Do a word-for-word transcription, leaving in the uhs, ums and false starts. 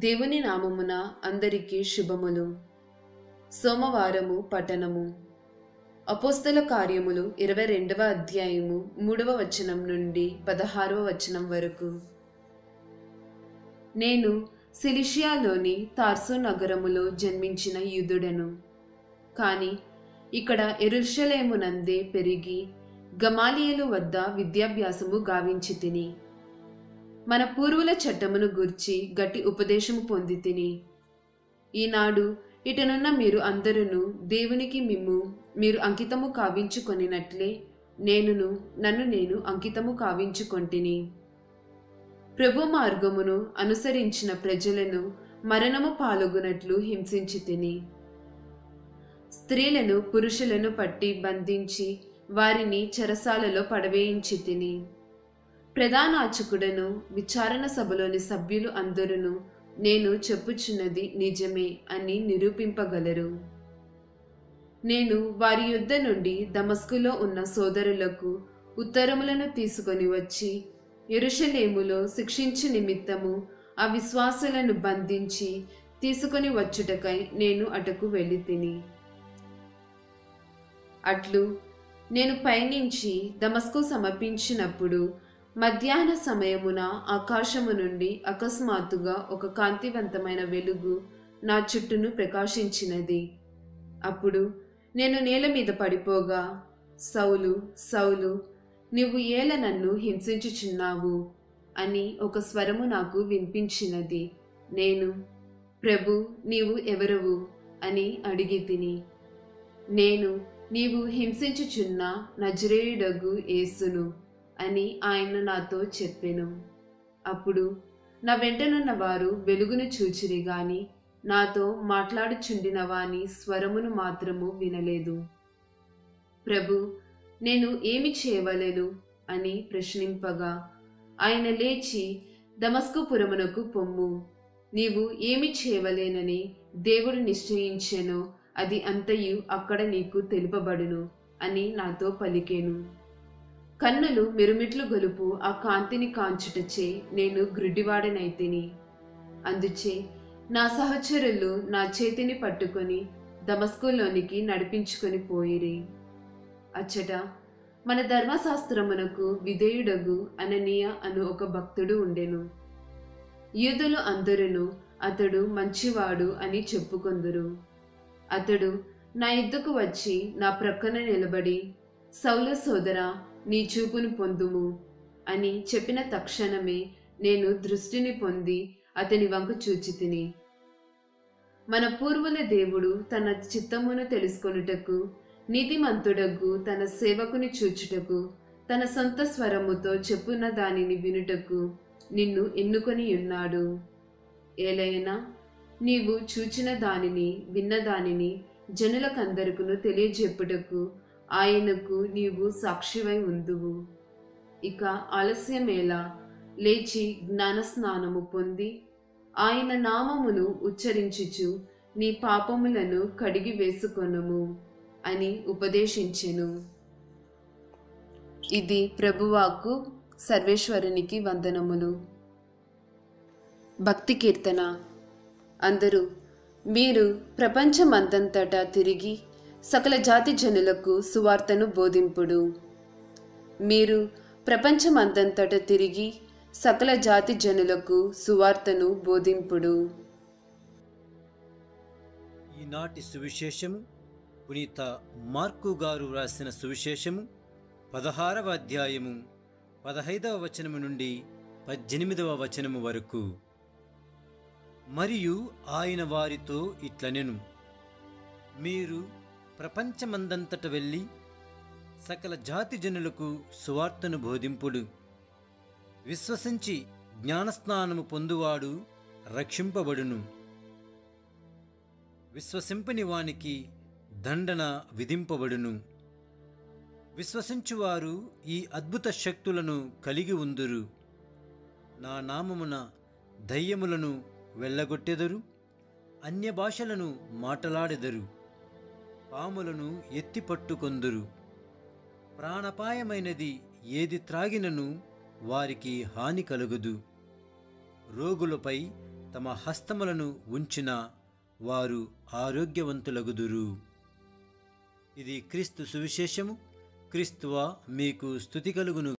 దేవుని నామమున అందరికీ శుభములు. సోమవారము పఠనము. అపోస్తల కార్యములు ఇరవై రెండవ అధ్యాయము మూడవ వచనం నుండి పదహారవ వచనం వరకు. నేను సిలిషియాలోని తార్సు నగరములో జన్మించిన యూదుడను. కాని ఇక్కడ యెరూషలేమునందే పెరిగి గమాలియేలు వద్ద విద్యాభ్యాసము గావించి తిని, మన పూర్వుల చట్టమును గూర్చి గట్టి ఉపదేశము పొంది తిని, ఈనాడు ఇటనున్న మీరు అందరూ దేవునికి మిమ్ము మీరు అంకితము కావించుకొనినట్లే నేనును నన్ను నేను అంకితము కావించుకొంటిని. ప్రభు మార్గమును అనుసరించిన ప్రజలను మరణము పాల్గొనట్లు హింసించి తిని, స్త్రీలను పురుషులను పట్టి బంధించి వారిని చెరసాలలో పడవేయించి తిని, ప్రధానార్చకుడను విచారణ సభలోని సభ్యులు అందరూ నేను చెప్పుచున్నది నిజమే అని నిరూపింపగలరు. నేను వారి యుద్ధ నుండి దమస్కులో ఉన్న సోదరులకు ఉత్తరములను తీసుకొని వచ్చి యెరూషలేములో శిక్షించు నిమిత్తము ఆ విశ్వాసులను బంధించి తీసుకొని వచ్చుటకై నేను అటకు వెళ్ళి తిని. అట్లు నేను పయనించి దమస్కు సమర్పించినప్పుడు మధ్యాహ్న సమయమున ఆకాశము నుండి అకస్మాత్తుగా ఒక కాంతివంతమైన వెలుగు నా చుట్టూను ప్రకాశించినది. అప్పుడు నేను నేల మీద పడిపోగా, సౌలు సౌలు, నీవు ఏల నన్ను హింసించుచున్నావు అని ఒక స్వరము నాకు వినిపించినది. నేను, ప్రభు నీవు ఎవరవు అని అడిగి తిని, నేను నీవు హింసించుచున్న నజరేయుడగు యేసును అని ఆయన నాతో చెప్పెను. అప్పుడు నా వెంటనున్న వారు వెలుగును చూచిరి గాని నాతో మాట్లాడుచుండిన వాని స్వరమును మాత్రము వినలేదు. ప్రభు, నేను ఏమి చేయవలెను అని ప్రశ్నింపగా, ఆయన లేచి దమస్కుపురమునకు పొమ్ము, నీవు ఏమి చేయవలేనని దేవుడు నిశ్చయించెనో అది అంతయు అక్కడ నీకు తెలుపబడును అని నాతో పలికెను. కన్నులు మిరుమిట్లు గొలుపు ఆ కాంతిని కాంచుటచే నేను గ్రుడ్డివాడనైతిని. అందుచే నా సహచరులు నా చేతిని పట్టుకొని దమస్కులోనికి నడిపించుకొని పోయిరి. అచ్చట మన ధర్మశాస్త్రమునకు విధేయుడగు అననీయ అను ఒక భక్తుడు ఉండెను. యూదులు అందరూ అతడు మంచివాడు అని చెప్పుకొందురు. అతడు నా యుద్ధకు వచ్చి నా ప్రక్కన నిలబడి, సౌలు సోదరా, నీ చూపును పొందుము అని చెప్పిన తక్షణమే నేను దృష్టిని పొంది అతని వంక చూచి తిని. మన పూర్వుల దేవుడు తన చిత్తమును తెలుసుకొనుటకు, నీతిమంతుడగు తన సేవకుని చూచుటకు, తన సొంత స్వరముతో చెప్పున్న దానిని వినుటకు నిన్ను ఎన్నుకొని ఉన్నాడు. ఏలైనా నీవు చూచిన దానిని విన్న దానిని జనులకందరకును తెలియజెప్పుటకు ఆయనకు నీవు సాక్షివై ఉందువు. ఇక ఆలస్యమేలా, లేచి జ్ఞానస్నానము పొంది ఆయన నామమును ఉచ్చరించుచు నీ పాపములను కడిగి వేసుకొనుము అని ఉపదేశించెను. ఇది ప్రభువాకు. సర్వేశ్వరునికి వందనములు. భక్తి కీర్తన. అందరూ మీరు ప్రపంచమందంతటా తిరిగి సకల జాతి జనులకు సువార్తను బోధింపుడు. మీరు ప్రపంచమందంతటా తిరిగి సకల జాతి జనులకు సువార్తను బోధింపుడు. ఈనాటి సువిశేషము పునీత మార్కు గారు రాసిన సువిశేషము పదహారవ అధ్యాయము పదహైదవ వచనము నుండి పద్దెనిమిదవ వచనము వరకు. మరియు ఆయన వారితో ఇట్లనెను, మీరు ప్రపంచమందంతట వెళ్ళి సకల జాతి జనులకు సువార్తను బోధింపుడు. విశ్వసించి జ్ఞానస్నానము పొందువాడు రక్షింపబడును, విశ్వసింపని వానికి దండన విధింపబడును. విశ్వసించువారు ఈ అద్భుత శక్తులను కలిగి ఉందురు. నా నామమున దయ్యములను వెళ్ళగొట్టెదరు, అన్య భాషలను మాటలాడెదరు, పాములను ఎత్తిపట్టుకొందురు, ప్రాణపాయమైనది ఏది త్రాగినను వారికి హాని కలుగదు. రోగులపై తమ హస్తములను ఉంచిన వారు ఆరోగ్యవంతులగుదురు. ఇది క్రీస్తు సువిశేషము. క్రీస్తువా మీకు స్తుతి కలుగును.